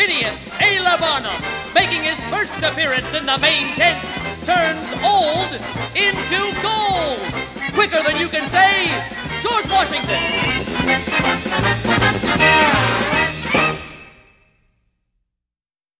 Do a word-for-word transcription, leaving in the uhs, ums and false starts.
Phineas A. Labana, making his first appearance in the main tent, turns old into gold. Quicker than you can say, George Washington.